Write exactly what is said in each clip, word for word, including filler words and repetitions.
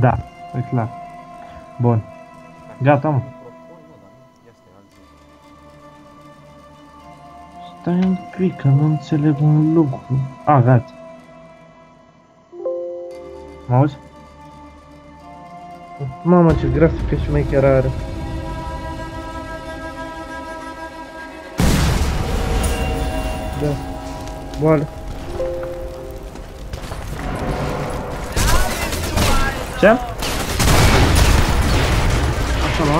Da, e clar. Bun. Gata, mă. Stai un pic, că nu înțeleg un lucru. A, gata. Mă auzi? Mamă, ce grafică și mai chiar are. Da. Boală. Ce? Așa l-am.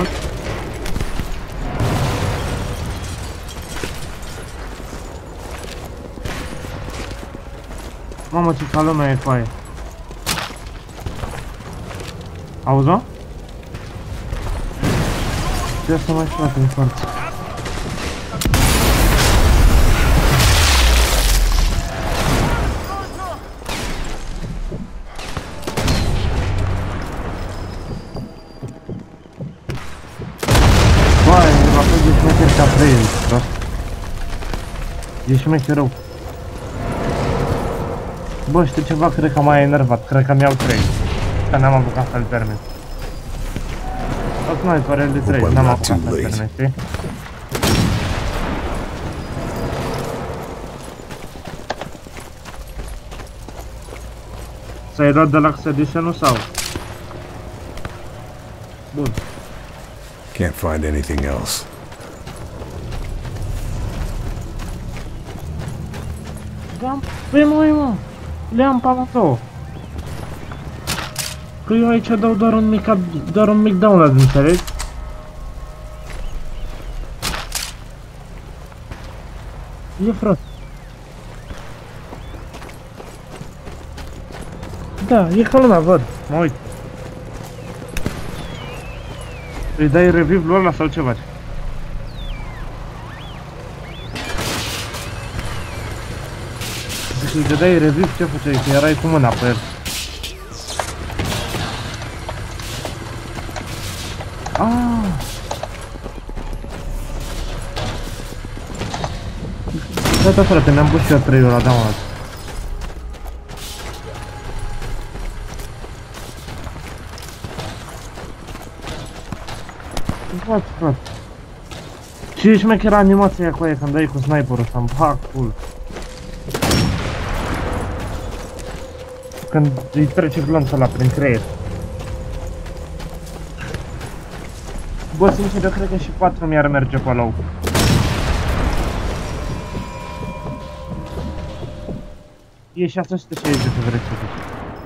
Mamă, ce ca lumea e cu aia. Auzi-o? Ce să mai fac în față? Băi, la fel de șmecher ca trei, prost. E șmecher rău. Bă, știu ceva, cred că m-a enervat, cred că mi-au trei. Că n-am apucat să-l termin. Tot noi păreri de trei, n-am apucat să-l termin, știi? S-ai dat de la Expedition-ul sau? Bun. Can't find anything else. Da, păi măi, mă, le-am pe amândouă. Că eu aici dau doar un mic, doar un mic download, înțelegi? E, frate. Da, e ca lumea, văd, mă uit. Îi dai revive-ul ăla sau ce faci? Deci îi dădeai revive, ce făceai? Că erai cu mâna pe el. Ah. Gata, frate, mi-am pus și eu trei ăla, da, mă. What, frate? Și ești mai era animația cu aia când dai cu sniperul să-mi fac full. Când îi trece glonțul ăla prin creier. Bă, sincer, eu cred că și patru mi-ar merge pe low. E șase sute șaizeci de vreți să zici.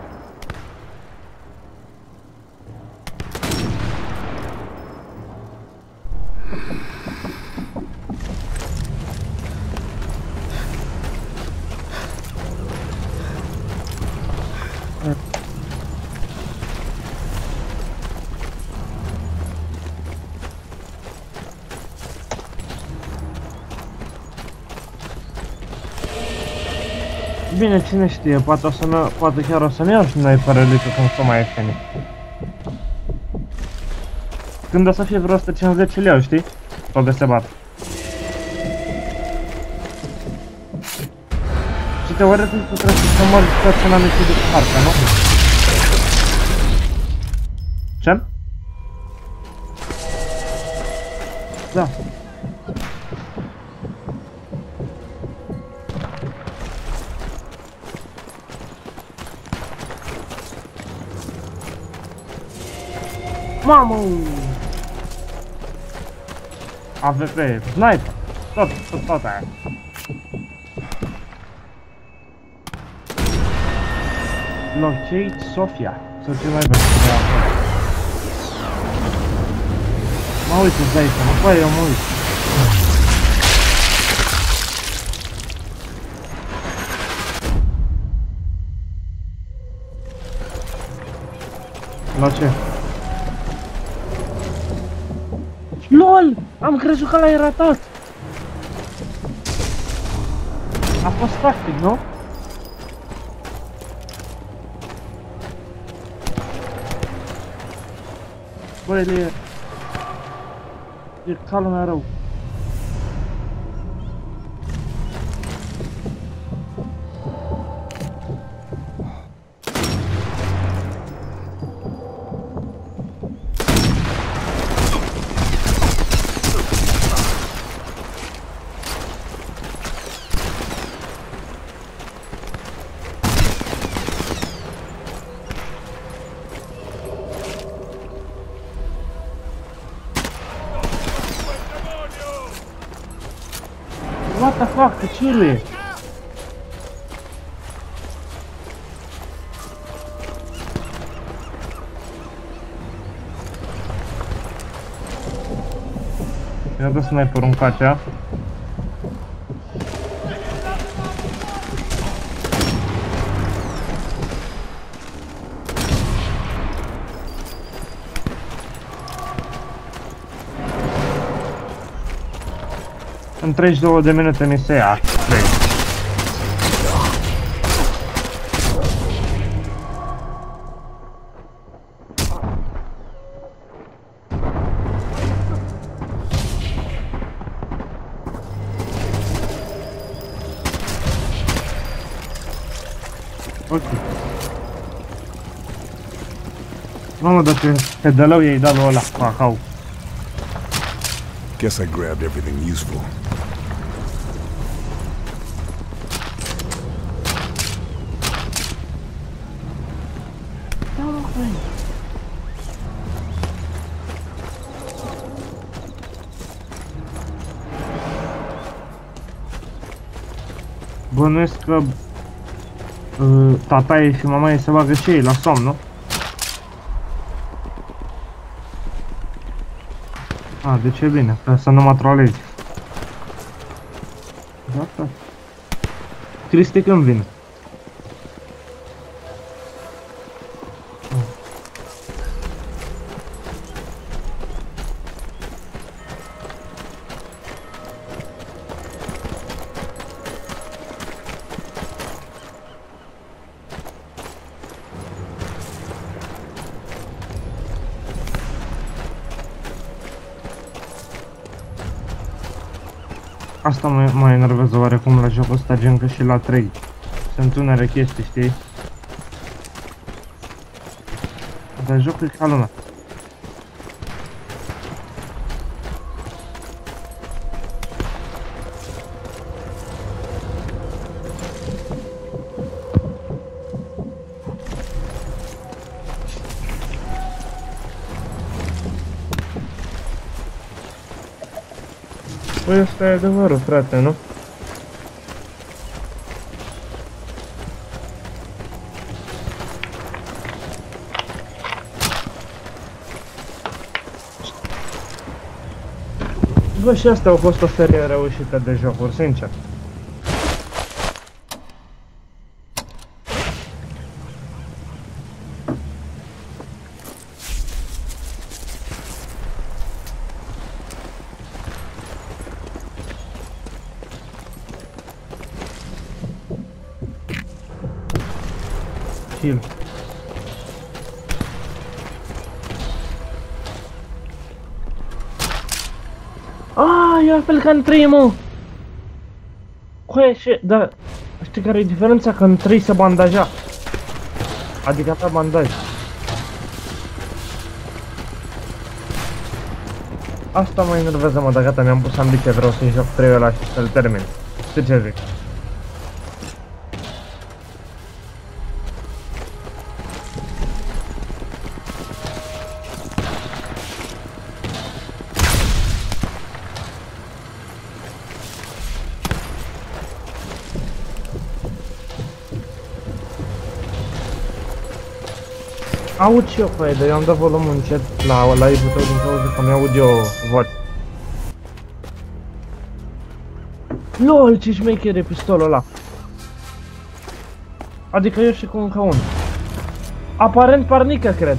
Bine, cine știe, poate, o să ne, poate chiar o să ne iau și noi părălică când s-o mai ieftine. Când o să fie vreo o sută cincizeci le iau, știi? Tot de se bat. Și teoretic tu trebuie să mori staționat și de harta, nu? Ce? Da. Mamă! A V P, sniper, tot, tot, tot aia. Locate Sofia, sau ce mai vreau de acolo. Mă uit îți dai seama, băi, eu mă uit. La ce? LOL! Am crezut că l-ai ratat! A fost tactic, nu? Băi, e... e ca lumea rău. What the fuck, ce ciruie? Mi-a dat sniperul în cacea. În treizeci și două de minute mi se ia. Ok. Mamă, dar ce pedalău i-ai dat lui ăla cu acau. Guess I grabbed everything useful. Bănuiesc că uh, tataie și mamaie se bagă și ei la somn, nu? A, de ce e bine? Ca să nu mă trolezi. Da, Cristi când vine? Asta mă, mă enervează oarecum la jocul ăsta, gen că și la trei sunt unele chestii, știi? Dar jocul e ca lumea. Păi ăsta e adevărul, frate, nu? Bă, și asta a fost o serie reușită de jocuri, sincer. Chill. Ah, e la fel ca în trei, mă! Coaie, și... da... Știi care e diferența? Că în trei se bandaja. Adică avea bandaj. Asta mă enervează, mă, dar gata, mi-am pus ambiție, vreau să-i joc trei ăla și să-l termin. Știi ce zic? Aud și eu, păi, dar eu am dat volumul încet la live-ul tău din cauza că mi-aud eu voci. LOL, ce șmecher e pistolul ăla. Adică eu și cu încă unul. Aparent parnică, cred.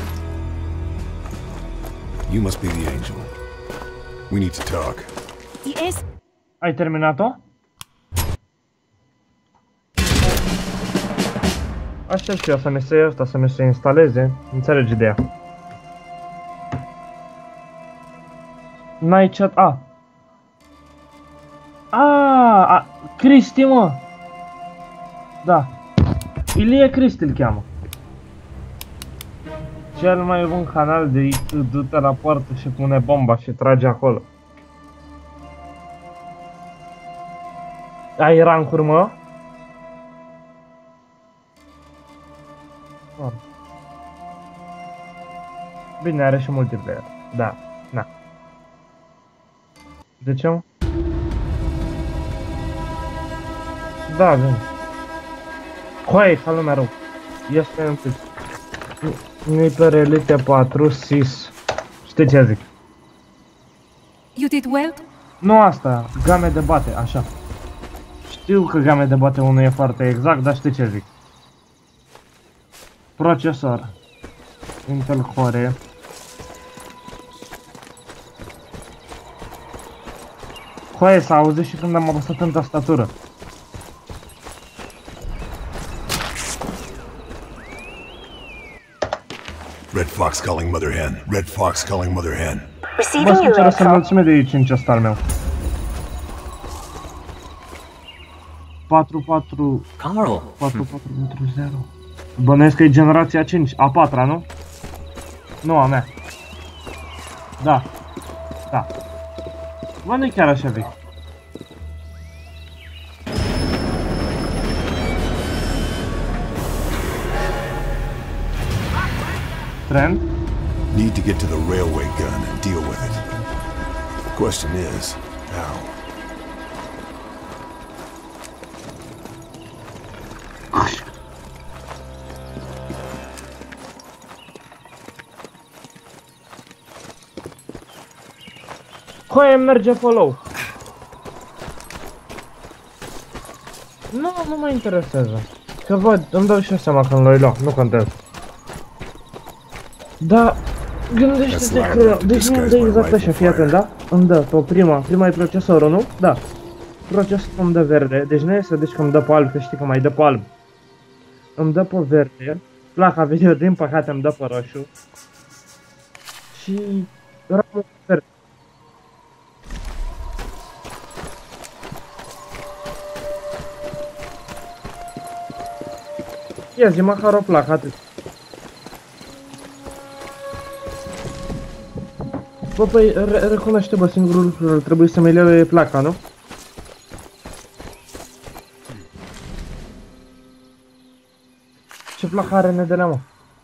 You must be the angel. We need to talk. Yes. Ai terminat-o? Aștept și eu să mi se ia asta, să mi se instaleze. Înțelegi ideea. N-ai chat... A. A, a, Cristi, mă. Da. Ilie Cristi îl cheamă. Cel mai bun canal de YouTube, du-te la poartă și pune bomba și trage acolo. Ai rancuri, mă? Bine, are și multiplayer. Da, na. De ce, mă? da, bine. Coai, ca lumea rău. Este un pic. Sniper Elite patru, S I S. Știi ce zic? You did well? Nu asta, game de bate, așa. Știu că game de bate unul e foarte exact, dar știi ce zic? Procesor Intel Core Coaie, s-a auzit și când am apăsat în tastatură. Red Fox calling Mother Hen. Red Fox calling Mother Hen. Mă Receiving your sincer, să info. mulțumesc de cinci ăsta al meu. patru patru Carl. patru patru patru zero. Bănuiesc că e generația cinci, a patra, nu? Nu, a mea. Da. Da. Bă, nu-i chiar așa vechi. Trend? Need to get to the railway gun and deal with it. The question is, how? Coaie, merge follow. Nu, nu mă interesează. Că văd, îmi dau și eu seama când l-ai luat, nu contează. Da, gândește-te că, deci mi-am dă exact așa, fii atent, da? Îmi dă pe prima, prima e procesorul, nu? Da. Procesorul îmi dă verde, deci nu este deci că îmi dă pe alb, că știi că mai dă pe alb. Îmi dă pe verde, placa video din păcate îmi dă pe roșu. Și ramul verde. Ia zi măcar o placă, atât. Bă, păi, re recunoaște, bă, singurul lucru, trebuie să-mi eleve placa, nu? Ce placă are N D L, mă?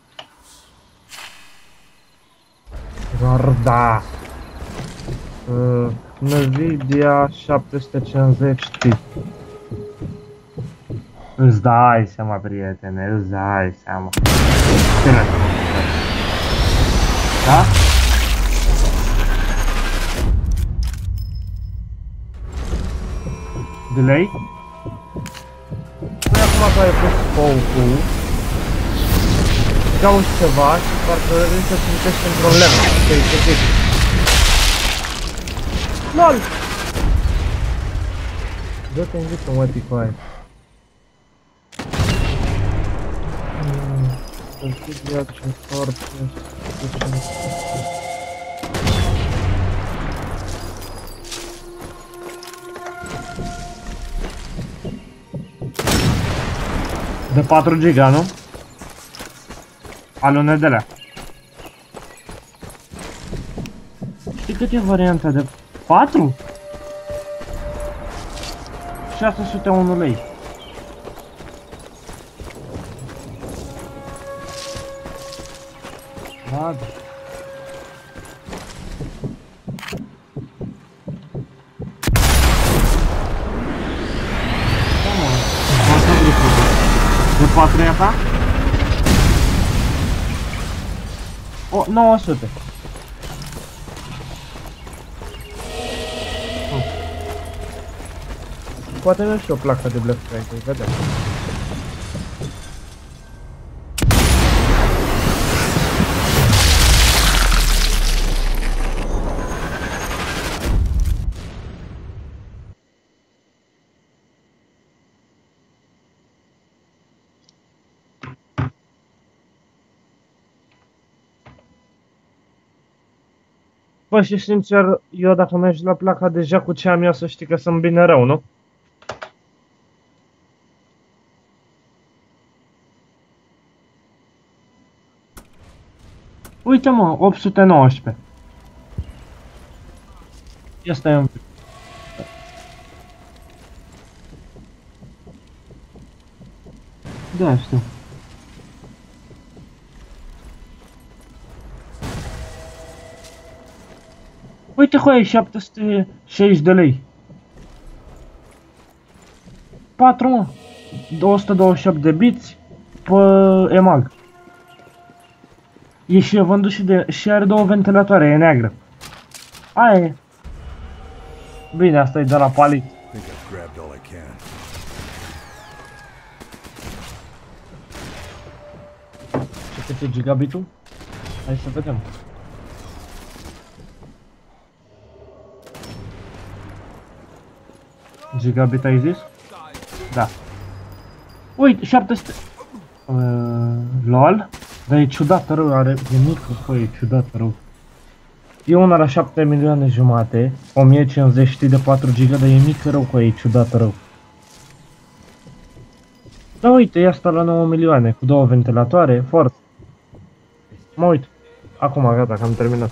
Garda! Uh, Nvidia șapte sute cincizeci Ti. Îți dai seama, prietene, îți dai seama. Ce ne-a da? Delay? Păi acum că ai pus focul, cauți ceva și parcă vrei să țintești într-un lemn, să-i să zic. LOL! Dă-te în viță, mă, ticoaie. Nvidia ce foarte... De patru giga, nu? Al unei de alea. Știi cât e varianta de patru? șase sute unu lei. Da. De patru e a ta? O, nouă sute. Hmm. Poate nu și o placă de Black Friday, vedem. Bă, și sincer, eu dacă mergi la placa deja cu ce am eu, să știi că sunt bine rău, nu? Uite, mă, opt sute nouăsprezece. Ia stai un pic. Da, știu. Uite, hoi, șapte sute șaizeci de lei. patru, mă. o sută douăzeci și opt de biți pe E M A G. E și vândut și, de, și are două ventilatoare, e neagră. Aia e. Bine, asta e de la palit. I think I've grabbed all I can. Ce cât e gigabitul? Hai să vedem. Gigabit ai zis? Da. Uite, șapte sute. Uh, LOL? Dar e ciudat rău, are... E mică, păi, e ciudat rău. E una la șapte milioane jumate, o mie cincizeci de patru giga, dar e mică rău, că e ciudat rău. Da, uite, e asta la nouă milioane, cu două ventilatoare, foarte. Mă uit. Acum, gata, că am terminat.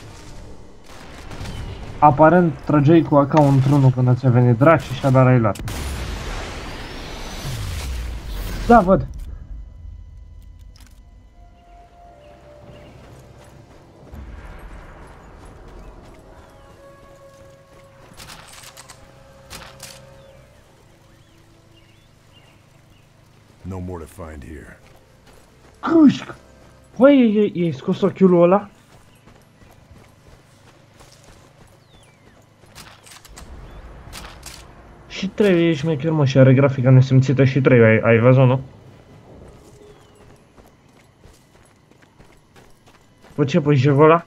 Aparent, trăgeai cu A K într-unul până ți-a venit draci și a dat ai luat. Da, văd. No more to find here. Cușc! Păi, i-ai scos ochiul ăla? Și trei e șmecher, mă, și are grafica nesimțită și trei, ai, ai văzut, nu? Păi ce, păi jocul ăla?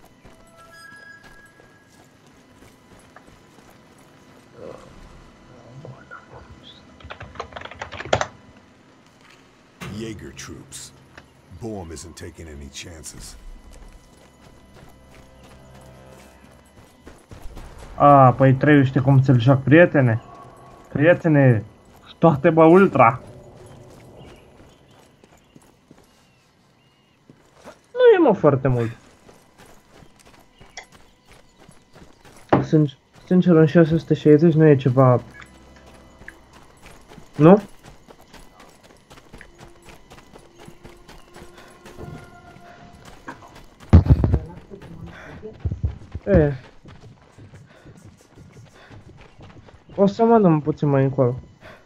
Jaeger troops. Boehm isn't taking any chances. A, păi trei știi cum ți-l joc, prietene? Prietene, toate bă ultra. Nu e mă foarte mult. Sincer, sincer în șase sute șaizeci nu e ceva... Nu? E. O să mănânc puțin mai încolo.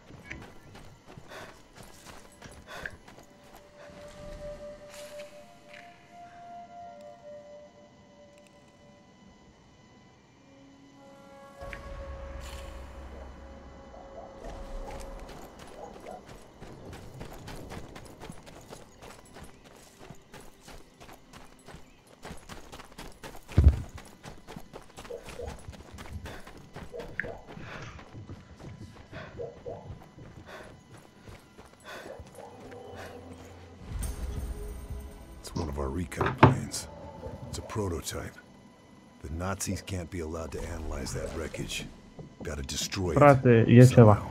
One of our recon planes. It's a prototype. The Nazis can't be allowed to analyze that wreckage. Gotta destroy it. Frate, e ceva. somehow.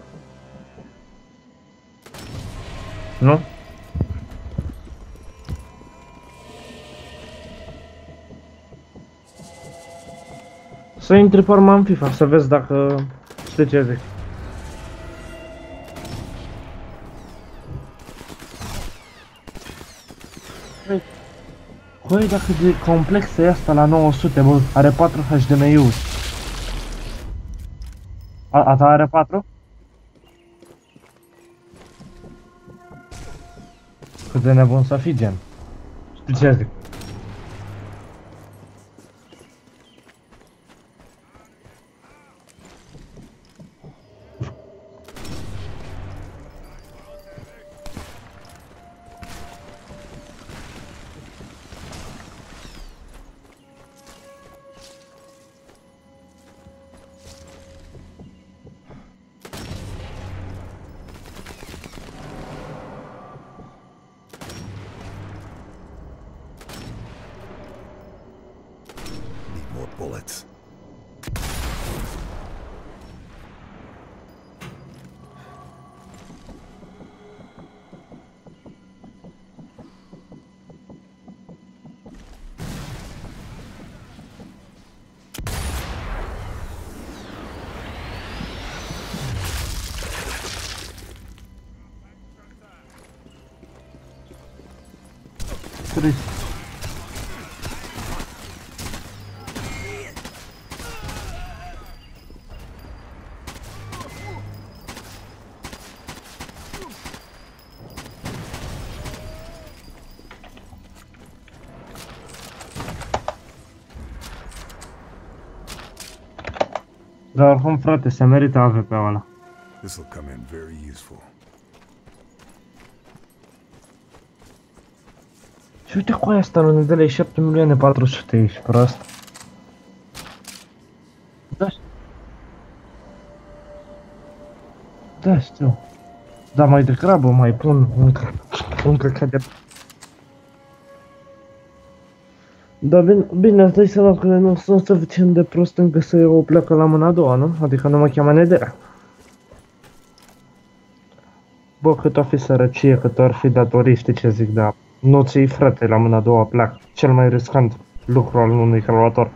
Nu? Să intri pe urmă în FIFA, să vezi dacă știi ce zic. Băi, dacă de complexă e asta la nouă sute, bă, are patru H D M I-uri. A, a ta are patru? Cât de nebun să fii, gen. Știi ce zic? Need more bullets. Trist. Dar oricum, frate, se merită A V P-ul ăla. This will come in very useful. Și uite cu aia asta, nu ne dă la șapte milioane patru sute, ești prost. Da, da, știu. Da, mai degrabă mai pun încă, încă cade. Da, bine, bine, îți dai seama că nu sunt suficient de prost încă să o pleacă la mâna a doua, nu? Adică nu mă cheamă Nedea. Bă, cât o fi sărăcie, cât or fi datorii, știi ce zic, da. Nu ți-i, frate, la mâna a doua pleacă. Cel mai riscant lucru al unui calculator.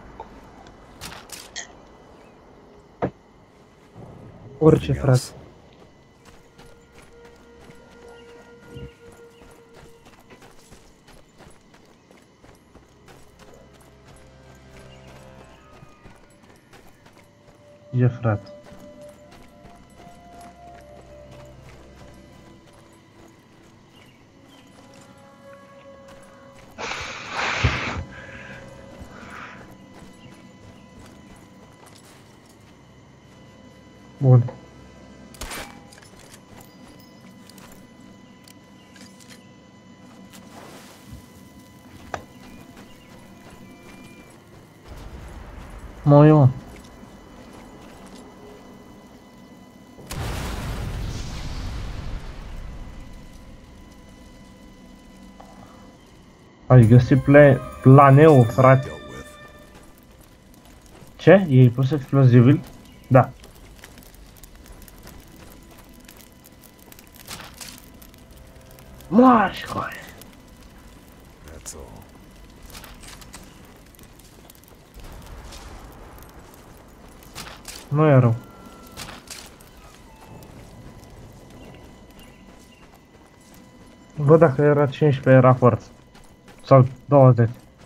Orice, frate. E, frate. Bun. Mă, eu. Ai găsit pla planeul, frate. Ce? E pus explozibil? Da. Marș, coaie! That's all. Nu e rău. Văd dacă era cincisprezece, era forță. Sau douăzeci.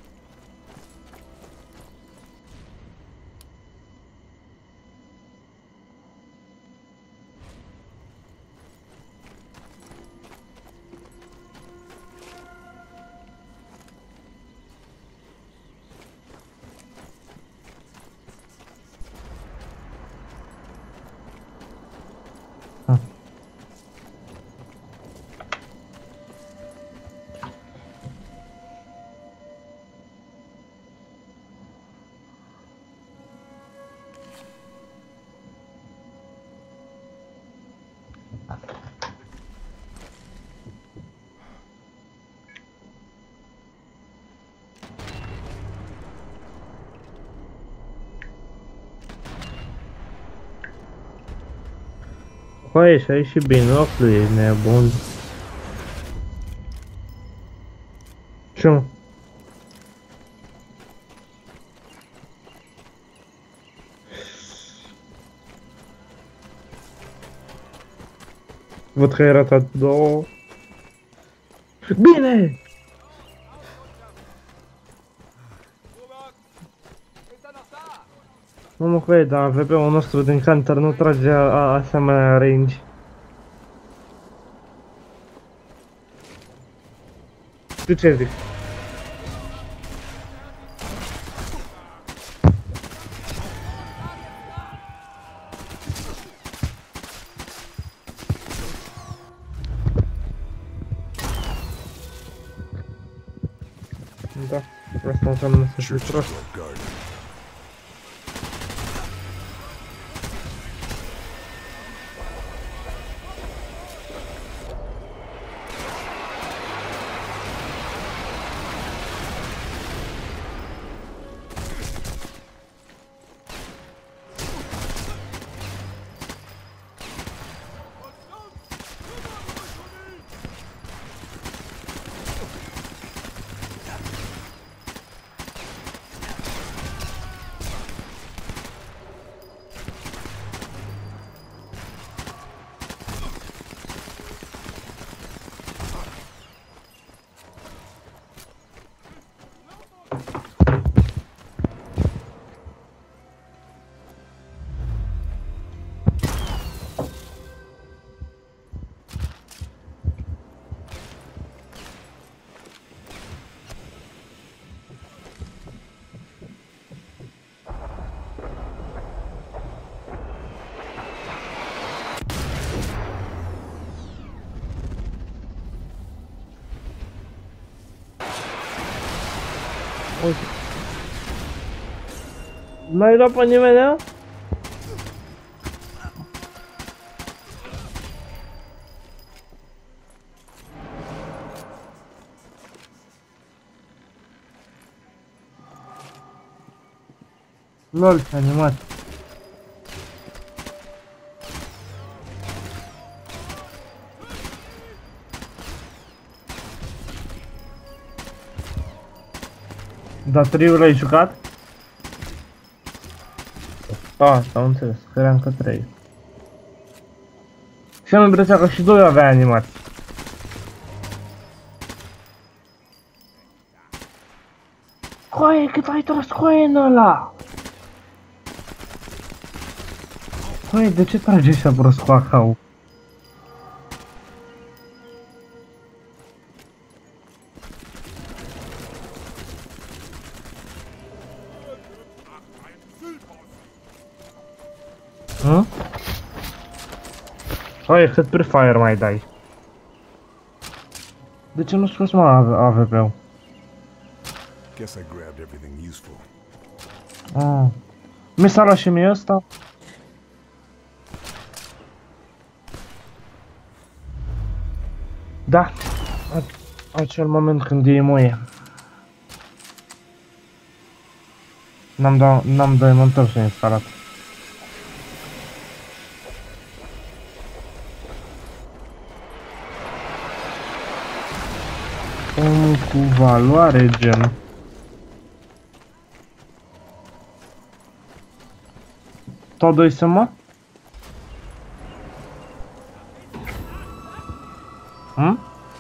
Păi, și ai și binoclu, e nebun. Ce? Văd că ai ratat două. Bine! Nu mă crede, dar A V P-ul nostru din Counter nu trage a, a, asemenea range. Tu ce zici? Da, asta înseamnă să fii prost. Uite. N-ai luat pe nimeni, a? Lol, ce animat. Dar trei-ul l-ai jucat? A, s-au înțeles, credeam că trei. Și am impresia că și doi avea animat. Coaie, cât ai tras coaie în ăla? Coaie, de ce trage așa prost coacau? Hă? Coaie, cât pre-fire mai dai? De ce nu scoți mă A V P-ul? Guess I grabbed everything useful. Ah. Mi s-a luat și mie ăsta? Da. Acel moment când e muie. N-am dat, n-am dat, m-am întors și instalat. Omul cu valoare, gen. Tot doi să mă? Hm?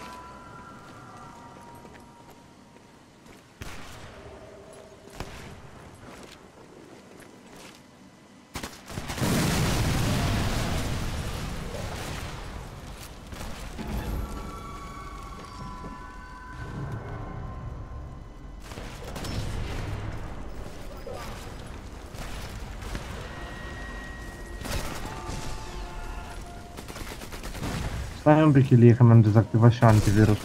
Stai un pic, Ilie, că mi-am dezactivat și antivirus.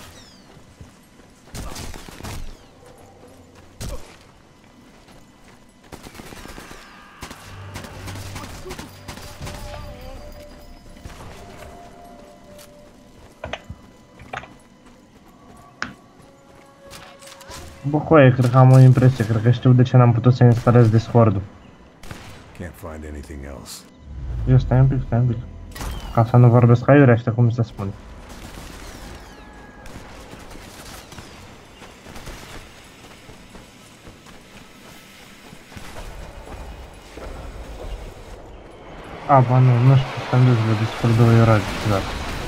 Bă, coaie, cred că am o impresie, cred că știu de ce n-am putut să instalez Discord-ul. Can't find anything else. Eu stai un pic, stai un pic. Ca să nu vorbesc aiurește, cum se spune. A, ba nu, nu știu, să-mi duci de Discord-ul iuragic, exact.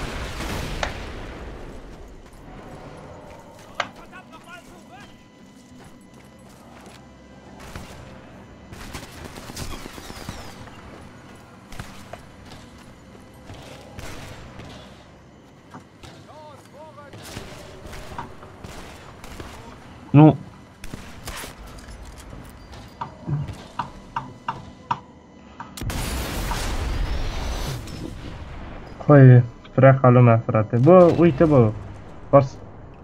Nu. Păi, prea ca lumea, frate. Bă, uite, bă. Pas...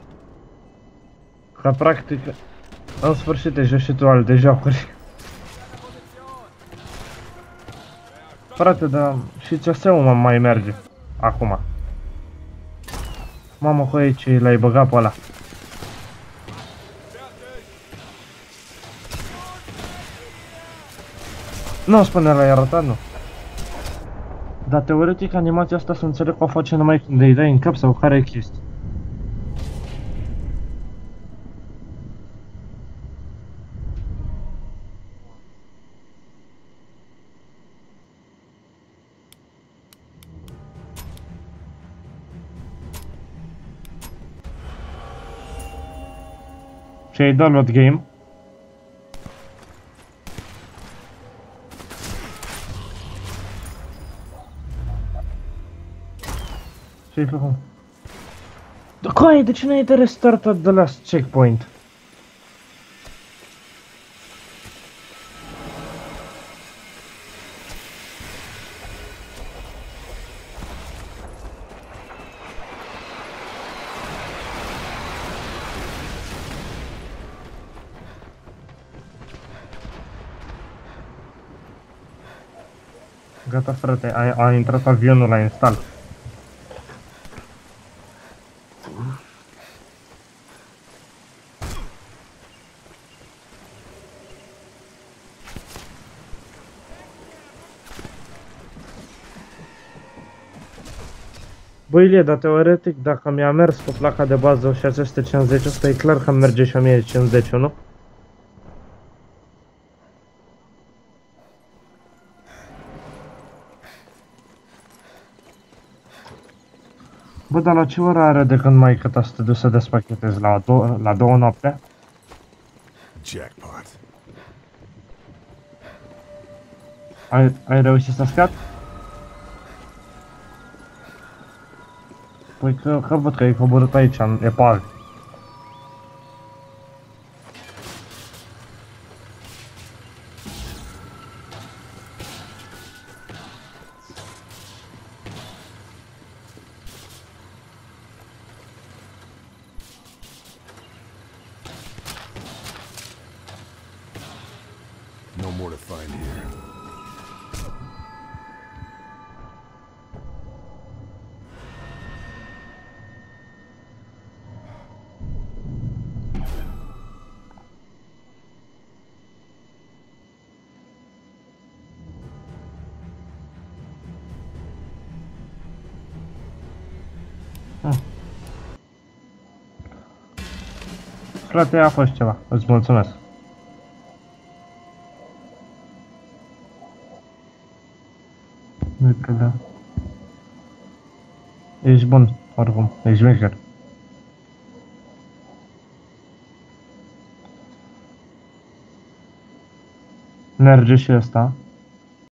Ca practic, în sfârșit te joci și tu alte jocuri. Frate, dar și C S-ul mă mai merge. Acum. Mamă, coie, ce l-ai băgat pe ăla. Nu spune la arătat, nu. Dar teoretic animația asta să înțeleg că o face numai când îi dai în cap sau care e chestia. Și ai dat load game. Ce-ai făcut? Da, coaie, de ce n-ai de restartat de la checkpoint? Gata, frate, a, a intrat avionul la install. Băi, Ilie, dar teoretic, dacă mi-a mers cu placa de bază și aceste cincizeci, ăsta e clar că merge și o mie cincizeci, nu? Bă, dar la ce oră are de când mai cât să te duci să despachetezi? La, do la două noapte? Jackpot. Ai, ai reușit să scapi? Păi că, că văd că e coborât aici, în epag. No more to find here. Frate, a fost ceva, îți mulțumesc. Nu-i problemă. Ești bun, oricum, ești maker. Merge și ăsta.